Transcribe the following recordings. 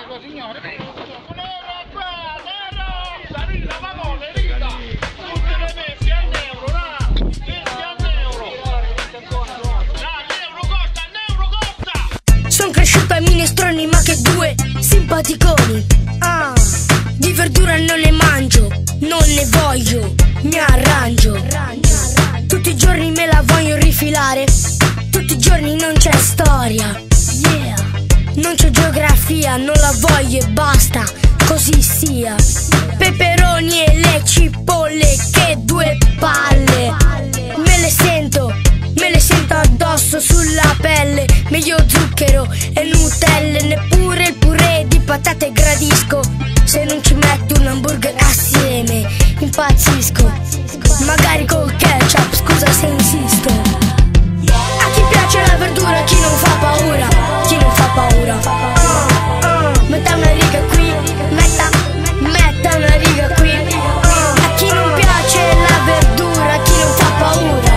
Prego signore, prego. Nero qua, nero! Rita, vamone, Rita! Tutte le messe a euro, là! Messe a euro! Là, l'euro costa! Son cresciuta a minestroni, ma che due simpaticoni. Di verdura non ne mangio, non ne voglio, mi arrangio. Tutti i giorni me la voglio rifilare, tutti i giorni non c'è storia. Non c'è geografia, non la voglio e basta, così sia. Peperoni e le cipolle, che due palle. Me le sento addosso sulla pelle. Meglio zucchero e Nutelle, neppure il purè di patate gradisco. Se non ci metto un hamburger assieme, impazzisco. Magari col ketchup, scusa se insisto. A chi piace la verdura, chi non fa paura, chi non fa paura. Metta una riga qui, metta una riga qui. A chi non piace la verdura, chi non fa paura.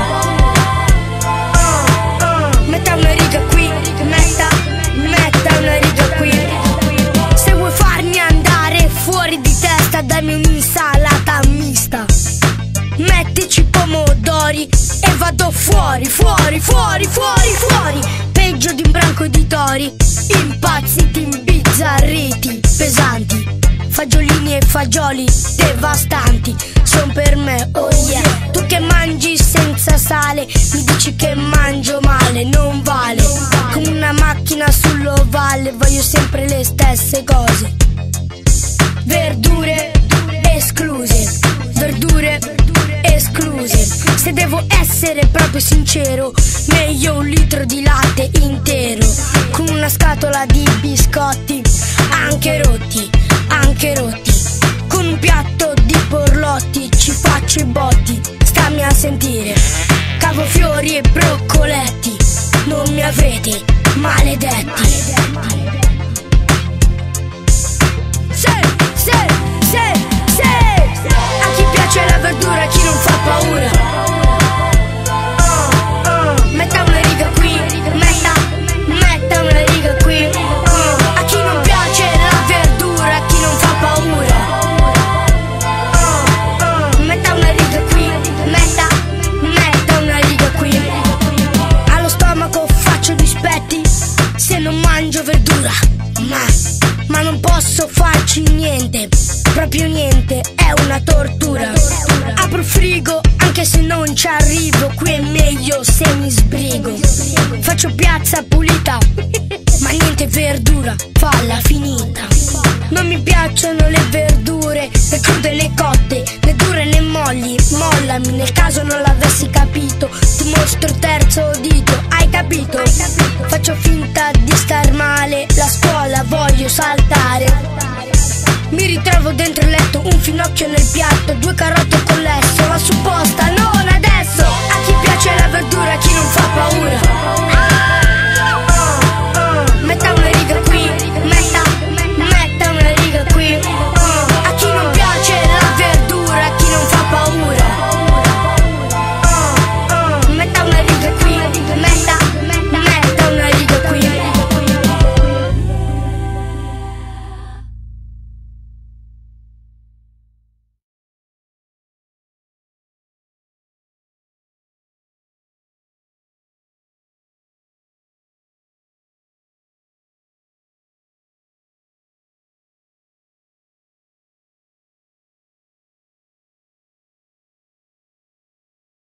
Metta una riga qui, metta una riga qui. Se vuoi farmi andare fuori di testa, dammi un'insalata mista. Mettici pomodori e vado fuori, fuori, fuori, fuori, fuori. Peggio di un branco di tori, impazziti, imbizzarriti, pesanti. Fagiolini e fagioli devastanti son per me, oh yeah. Tu che mangi senza sale, mi dici che mangio male, non vale. Come una macchina sull'ovale, voglio sempre le stesse cose. Verdure escluse, verdure escluse. Se devo essere proprio sincero, meglio un litro di latte intero, con una scatola di biscotti, anche rotti, anche rotti. Con un piatto di porlotti ci faccio i botti, stammi a sentire. Cavolfiori e broccoletti, non mi avete maledetti. A chi piace la verdura, chi non fa paura. Metta una riga qui, metta una riga qui. A chi non piace la verdura, chi non fa paura. Metta una riga qui, metta una riga qui. Allo stomaco faccio dispetti se non mangio verdura, ma non posso farci niente, proprio niente, è una tortura. Apro il frigo anche se non ci arrivo, qui è meglio se mi sbrigo. Faccio piazza pulita, ma niente verdura, falla finita. Non mi piacciono le verdure, né crude né cotte, né dure né molli. Mollami nel caso non l'avessi capito, ti mostro il terzo dito, hai capito? Faccio finta di star male, la scuola voglio saltare. Mi ritrovo dentro il letto, un finocchio nel piatto, due carote con lesso, la supposta